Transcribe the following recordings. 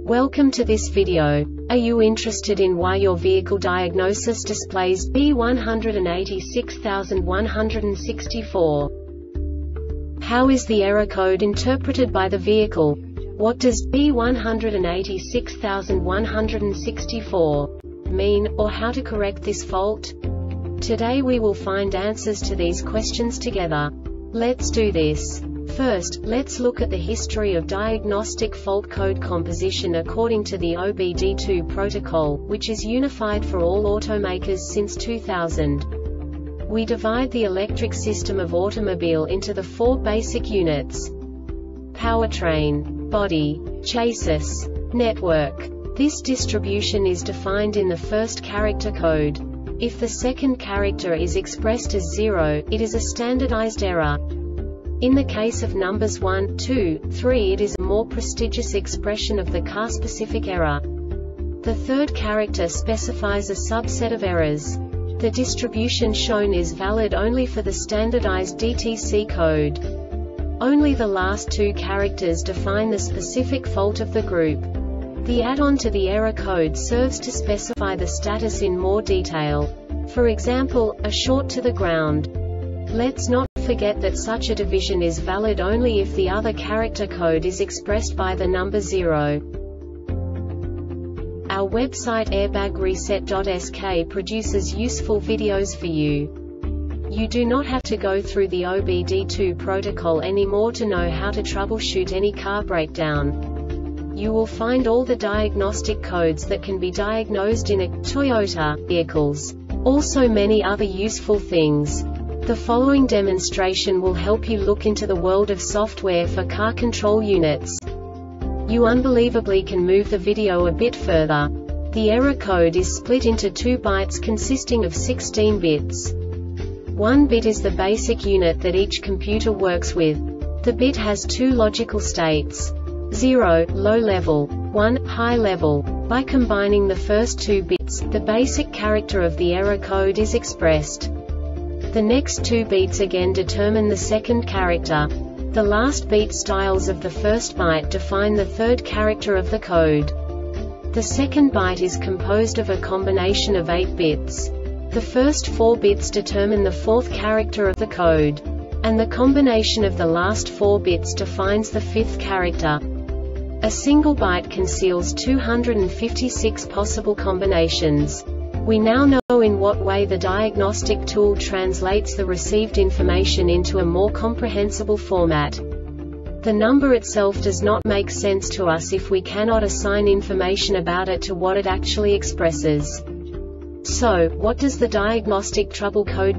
Welcome to this video. Are you interested in why your vehicle diagnosis displays B186164? How is the error code interpreted by the vehicle? What does B186164 mean, or how to correct this fault? Today we will find answers to these questions together. Let's do this. First, let's look at the history of diagnostic fault code composition according to the OBD2 protocol, which is unified for all automakers since 2000. We divide the electric system of automobile into the four basic units: powertrain, body, chassis, network. This distribution is defined in the first character code. If the second character is expressed as 0, it is a standardized error. In the case of numbers 1, 2, 3, it is a more prestigious expression of the car-specific error. The third character specifies a subset of errors. The distribution shown is valid only for the standardized DTC code. Only the last two characters define the specific fault of the group. The add-on to the error code serves to specify the status in more detail. For example, a short to the ground. Let's not forget that such a division is valid only if the other character code is expressed by the number 0. Our website airbagreset.sk produces useful videos for you. You do not have to go through the OBD2 protocol anymore to know how to troubleshoot any car breakdown. You will find all the diagnostic codes that can be diagnosed in a Toyota vehicles. Also many other useful things. The following demonstration will help you look into the world of software for car control units. You unbelievably can move the video a bit further. The error code is split into 2 bytes consisting of 16 bits. 1 bit is the basic unit that each computer works with. The bit has 2 logical states: 0, low level, 1, high level. By combining the first 2 bits, the basic character of the error code is expressed. The next 2 beats again determine the second character. The last beat styles of the first byte define the third character of the code. The second byte is composed of a combination of 8 bits. The first 4 bits determine the fourth character of the code. And the combination of the last 4 bits defines the fifth character. A single byte conceals 256 possible combinations. We now know in what way the diagnostic tool translates the received information into a more comprehensible format. The number itself does not make sense to us if we cannot assign information about it to what it actually expresses. So, what does the diagnostic trouble code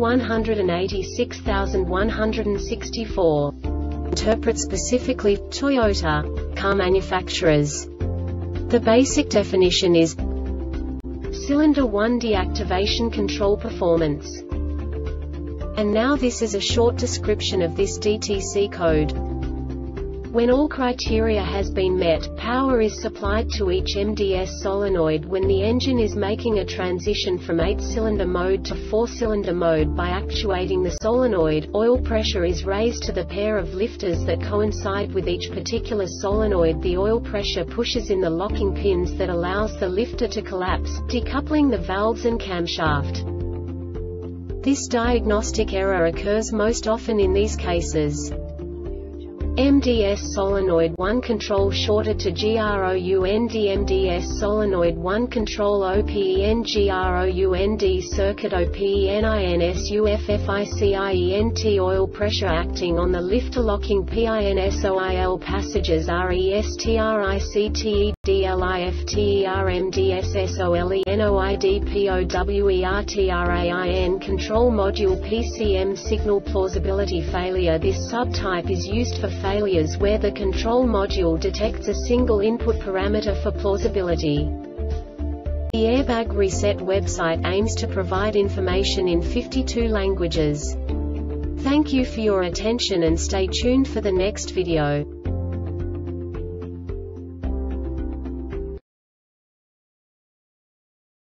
B186164 interpret specifically for Toyota car manufacturers? The basic definition is Cylinder 1 deactivation control performance. And now this is a short description of this DTC code. When all criteria has been met, power is supplied to each MDS solenoid when the engine is making a transition from 8-cylinder mode to 4-cylinder mode by actuating the solenoid. Oil pressure is raised to the pair of lifters that coincide with each particular solenoid. The oil pressure pushes in the locking pins that allows the lifter to collapse, decoupling the valves and camshaft. This diagnostic error occurs most often in these cases: MDS solenoid 1 control shorted to GROUND, MDS solenoid 1 control OPEN, GROUND circuit OPENINSUFFICIENT, oil pressure acting on the lifter locking PINSOIL, passages RESTRICTED LIFTERMDSSOLENOIDPOWERTRAIN, control module PCM signal plausibility failure. This subtype is used for failures where the control module detects a single input parameter for plausibility. The Airbag Reset website aims to provide information in 52 languages. Thank you for your attention and stay tuned for the next video.